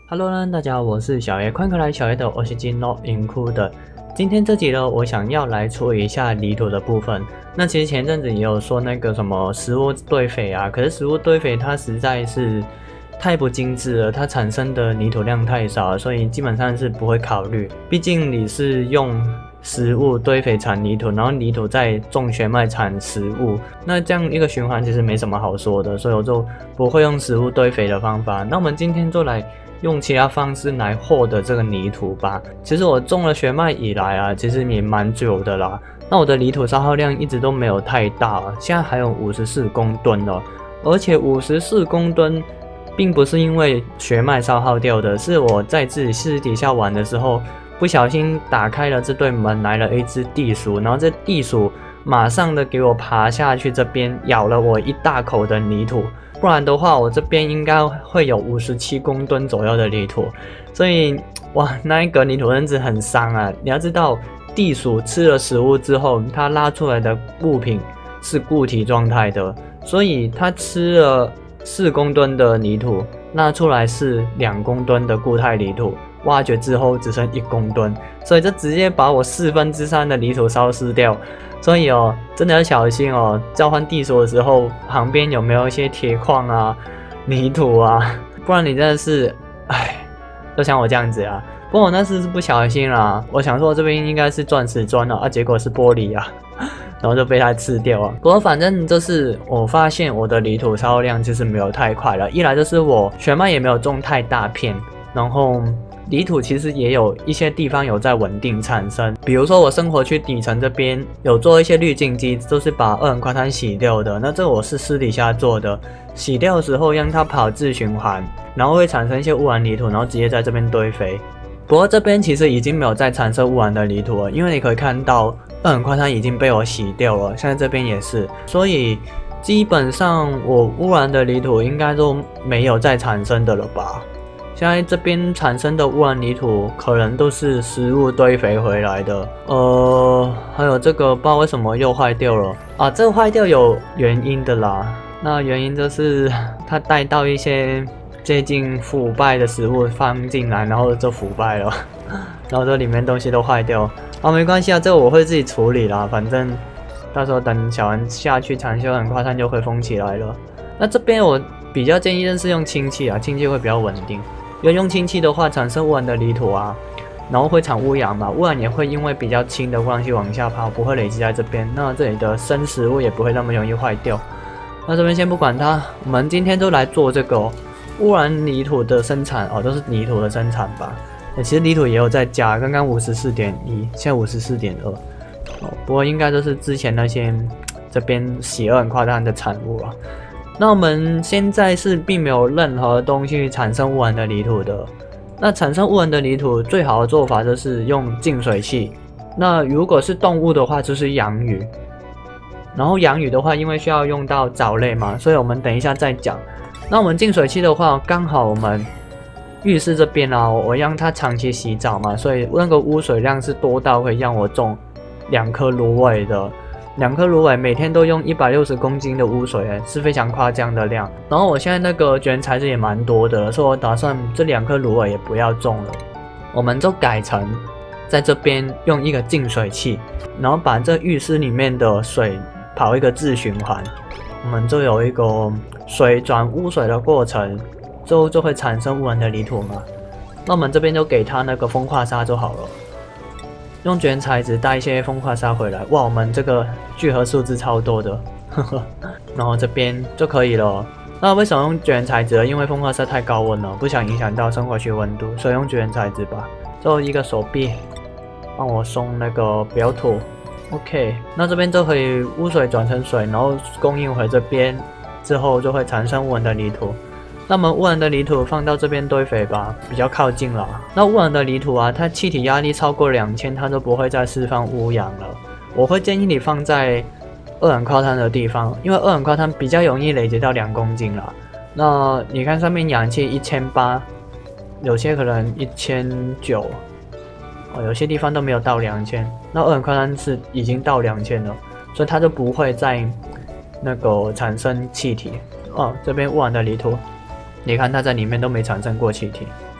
Hello 呢，大家好，我是小叶，欢迎来小叶的我是金诺银库的。今天这集呢，我想要来处理一下泥土的部分。那其实前阵子也有说那个什么食物堆肥啊，可是食物堆肥它实在是太不精致了，它产生的泥土量太少了，所以基本上是不会考虑。毕竟你是用食物堆肥产泥土，然后泥土再种玄麦产食物，那这样一个循环其实没什么好说的，所以我就不会用食物堆肥的方法。那我们今天就来用其他方式来获得这个泥土吧。其实我种了玄麦以来啊，其实也蛮久的啦。那我的泥土消耗量一直都没有太大，现在还有54公吨了，而且54公吨并不是因为玄麦消耗掉的，是我在自己私底下玩的时候不小心打开了这对门，来了一只地鼠，然后这地鼠马上的给我爬下去这边咬了我一大口的泥土。不然的话，我这边应该会有57公吨左右的泥土，所以哇，那一个泥土真是很伤啊！你要知道，地鼠吃了食物之后，它拉出来的物品是固体状态的，所以它吃了4公吨的泥土，拉出来是2公吨的固态泥土，挖掘之后只剩1公吨，所以这直接把我3/4的泥土烧失掉。所以哦，真的要小心哦！召唤地鼠的时候，旁边有没有一些铁矿啊、泥土啊？不然你真的是，唉，就像我这样子啊。不过我那次是不小心啦，我想说这边应该是钻石砖了啊，结果是玻璃啊，然后就被它吃掉了。不过反正就是我发现我的泥土消耗量其实没有太快了，一来就是我玄麦也没有种太大片，然后泥土其实也有一些地方有在稳定产生，比如说我生活区底层这边有做一些滤净机，都是把二氧化碳洗掉的。那这我是私底下做的，洗掉的时候让它跑自循环，然后会产生一些污染泥土，然后直接在这边堆肥。不过这边其实已经没有再产生污染的泥土了，因为你可以看到二氧化碳已经被我洗掉了，现在这边也是，所以基本上我污染的泥土应该都没有再产生的了吧。现在这边产生的污染泥土可能都是食物堆肥回来的，还有这个不知道为什么又坏掉了啊，这个坏掉有原因的啦，那原因就是它带到一些接近腐败的食物放进来，然后就腐败了，然后这里面东西都坏掉，啊没关系啊，这个我会自己处理啦，反正到时候等小丸下去产修，很快它就会封起来了。那这边我比较建议的是用氢气啊，氢气会比较稳定。因为用氢气的话，产生污染的泥土啊，然后会产污氧嘛，污染也会因为比较轻的关系往下跑，不会累积在这边，那这里的生食物也不会那么容易坏掉。那这边先不管它，我们今天就来做这个污染泥土的生产哦，都是泥土的生产吧。其实泥土也有在加，刚刚54.1，现在54.2哦，不过应该都是之前那些这边洗二氧化碳的产物啊。那我们现在是并没有任何东西产生污染的泥土的。那产生污染的泥土最好的做法就是用净水器。那如果是动物的话，就是养鱼。然后养鱼的话，因为需要用到藻类嘛，所以我们等一下再讲。那我们净水器的话，刚好我们浴室这边啊，我让它长期洗澡嘛，所以那个污水量是多到可以让我种2颗芦苇的。2颗芦苇每天都用160公斤的污水，是非常夸张的量。然后我现在那个卷材质也蛮多的了，所以我打算这2颗芦苇也不要种了，我们就改成在这边用一个净水器，然后把这浴室里面的水跑一个自循环，我们就有一个水转污水的过程，最后就会产生污染的泥土嘛。那我们这边就给它那个风化沙就好了。用卷材质带一些风化沙回来，哇，我们这个聚合数字超多的，然后这边就可以了。那为什么用卷材质？因为风化沙太高温了，不想影响到生活区温度，所以用卷材质吧。最后一个手臂，帮我松那个表土 ，OK。那这边就可以污水转成水，然后供应回这边，之后就会产生污染的泥土。那么污染的泥土放到这边堆肥吧，比较靠近了。那污染的泥土啊，它气体压力超过2000，它就不会再释放污氧了。我会建议你放在二氧化碳的地方，因为二氧化碳比较容易累积到2公斤啦。那你看上面氧气1800，有些可能1900，有些地方都没有到2000。那二氧化碳是已经到2000了，所以它就不会再那个产生气体。这边污染的泥土。你看它在里面都没产生过气体，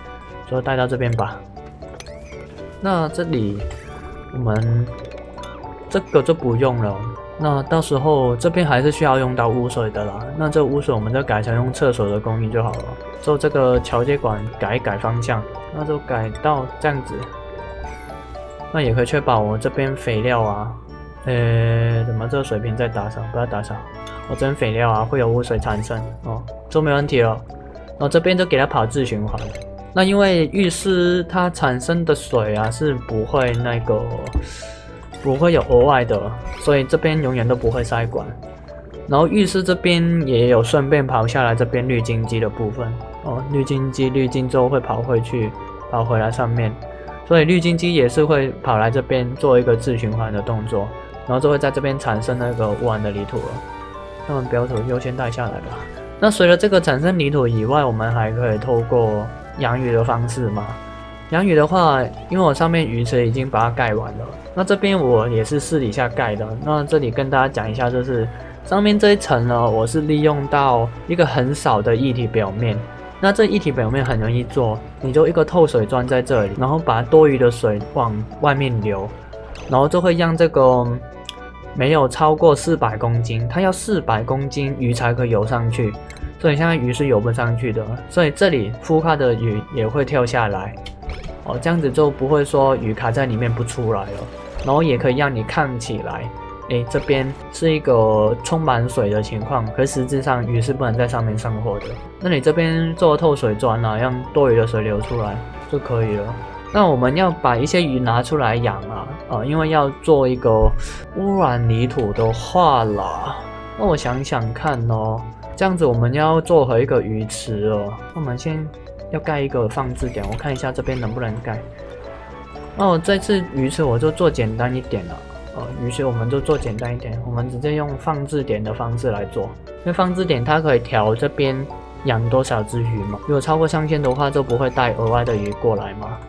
就带到这边吧。那这里我们这个就不用了。那到时候这边还是需要用到污水的啦。那这污水我们就改成用厕所的供应就好了。之后这个桥接管改一改方向，那就改到这样子。那也可以确保我这边肥料啊，怎么这个水平再打上？不要打上。我这边肥料啊会有污水产生哦，就没问题了。然后这边就给它跑自循环。那因为浴室它产生的水啊是不会不会有额外的，所以这边永远都不会塞管。然后浴室这边也有顺便跑下来这边滤净机的部分哦，滤净机滤净之后会跑回来上面，所以滤净机也是会跑来这边做一个自循环的动作，然后就会在这边产生那个污染的泥土了。那我们表土优先带下来吧。那随着这个产生泥土以外，我们还可以透过养鱼的方式嘛。养鱼的话，因为我上面鱼池已经把它盖完了，那这边我也是私底下盖的。那这里跟大家讲一下，就是上面这一层呢，我是利用到一个很少的液体表面。那这液体表面很容易做，你就一个透水砖在这里，然后把多余的水往外面流，然后就会让这个没有超过400公斤，它要400公斤鱼才可以游上去，所以现在鱼是游不上去的，所以这里孵化的鱼也会跳下来。哦，这样子就不会说鱼卡在里面不出来了，然后也可以让你看起来，这边是一个充满水的情况，可是实质上鱼是不能在上面生活的。那你这边做透水砖啊，让多余的水流出来就可以了。那我们要把一些鱼拿出来养啊，因为要做一个污染泥土的话啦，那我想想看哦，这样子我们要做回一个鱼池哦，那我们先要盖一个放置点，我看一下这边能不能盖。哦，这次鱼池我就做简单一点了。鱼池我们就做简单一点，我们直接用放置点的方式来做。因为放置点它可以调这边养多少只鱼嘛，如果超过上限的话就不会带额外的鱼过来嘛。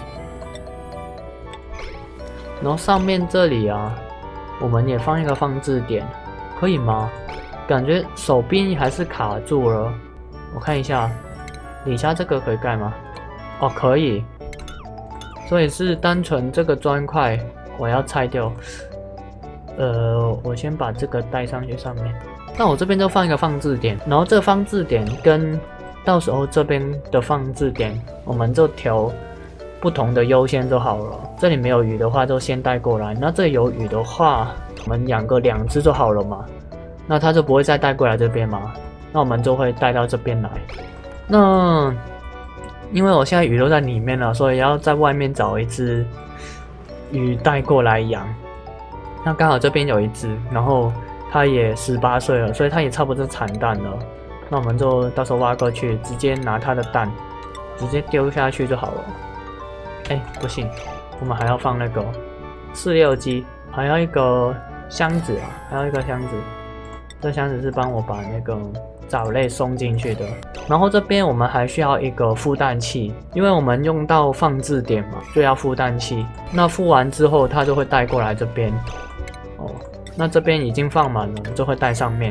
然后上面这里啊，我们也放一个放置点，可以吗？感觉手臂还是卡住了，我看一下。底下这个可以盖吗？哦，可以。所以是单纯这个砖块我要拆掉。我先把这个带上去上面。那我这边就放一个放置点，然后这个放置点跟到时候这边的放置点，我们就调不同的优先就好了。这里没有鱼的话，就先带过来。那这里有鱼的话，我们养个2只就好了嘛。那它就不会再带过来这边嘛。那我们就会带到这边来。那因为我现在鱼都在里面了，所以要在外面找一只鱼带过来养。那刚好这边有一只，然后它也18岁了，所以它也差不多产蛋了。那我们就到时候挖过去，直接拿它的蛋，直接丢下去就好了。不行，我们还要放那个饲料机，还要一个箱子啊，还要一个箱子。这箱子是帮我把那个藻类送进去的。然后这边我们还需要一个孵蛋器，因为我们用到放置点嘛，就要孵蛋器。那孵完之后，它就会带过来这边。那这边已经放满了，就会带上面。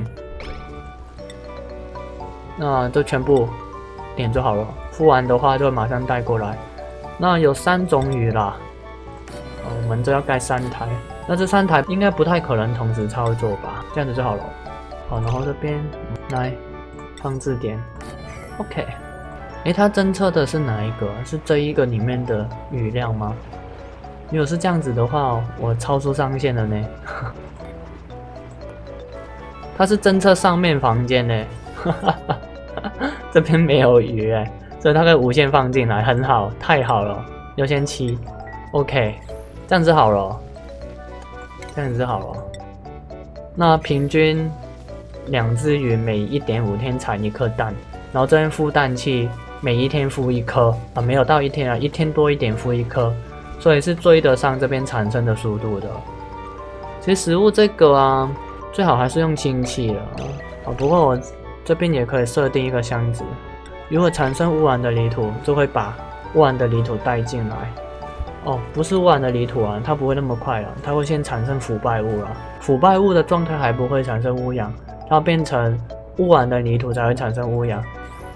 那就全部点就好了。孵完的话就会马上带过来。那有3种鱼啦，我们就要盖3台。那这3台应该不太可能同时操作吧？这样子就好了。好，然后这边来放置点 ，OK。它侦测的是哪一个？是这一个里面的雨量吗？如果是这样子的话，我超出上限了呢。它是侦测上面房间呢，这边没有鱼所以它可以无限放进来，很好，太好了。优先7 ，OK， 这样子好了，这样子好了。那平均2只鱼每 1.5 天产1颗蛋，然后这边孵蛋器每1天孵1颗啊，没有到1天啊，1天多一点孵1颗，所以是追得上这边产生的速度的。其实食物这个啊，最好还是用氢气了不过我这边也可以设定一个箱子，如果产生污染的泥土，就会把污染的泥土带进来。不是污染的泥土啊，它不会那么快了，它会先产生腐败物了。腐败物的状态还不会产生污氧，它变成污染的泥土才会产生污氧。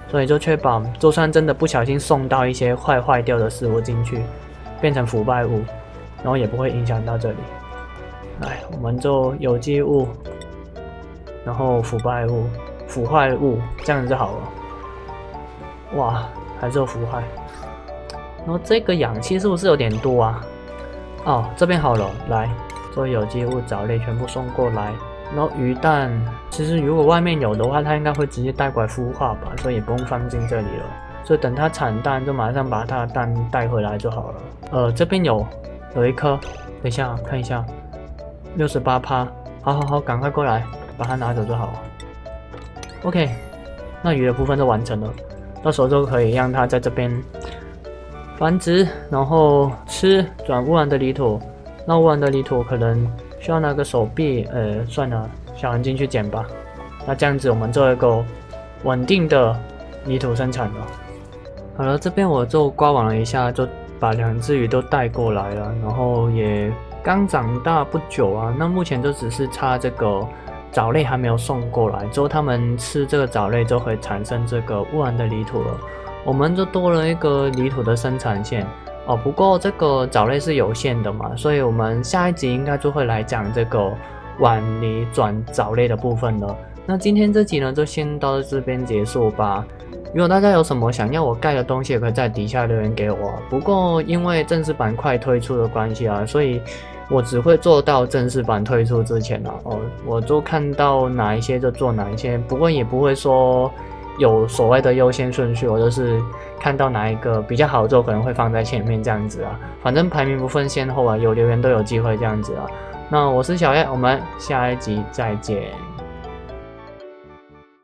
所以就确保，就算真的不小心送到一些坏掉的事物进去，变成腐败物，然后也不会影响到这里。来，我们就有机物，然后腐败物、腐坏物，这样子就好了。哇，还是有腐坏。然后这个氧气是不是有点多啊？哦，这边好了，来，所有有机物、藻类全部送过来。然后鱼蛋，其实如果外面有的话，它应该会直接带过来孵化吧，所以也不用放进这里了。所以等它产蛋，就马上把它的蛋带回来就好了。这边有一颗，等一下看一下，68%，好，赶快过来，把它拿走就好了。OK， 那鱼的部分就完成了，到时候就可以让它在这边繁殖，然后吃转污染的泥土。那污染的泥土可能需要拿个手臂，算了，小人进去捡吧。那这样子我们就有一个稳定的泥土生产了。好了，这边我就刮网了一下，就把2只鱼都带过来了，然后也刚长大不久啊。那目前就只是差这个藻类还没有送过来，之后他们吃这个藻类就会产生这个污染的泥土了。我们就多了一个泥土的生产线。不过这个藻类是有限的嘛，所以我们下一集应该就会来讲这个碗泥转藻类的部分了。那今天这集呢，就先到这边结束吧。如果大家有什么想要我盖的东西，也可以在底下留言给我。不过因为正式版快推出的关系啊，所以我只会做到正式版推出之前啊。我就看到哪一些就做哪一些，不过也不会说有所谓的优先顺序，我就是看到哪一个比较好做，可能会放在前面这样子啊。反正排名不分先后啊，有留言都有机会这样子啊。那我是小叶，我们下一集再见。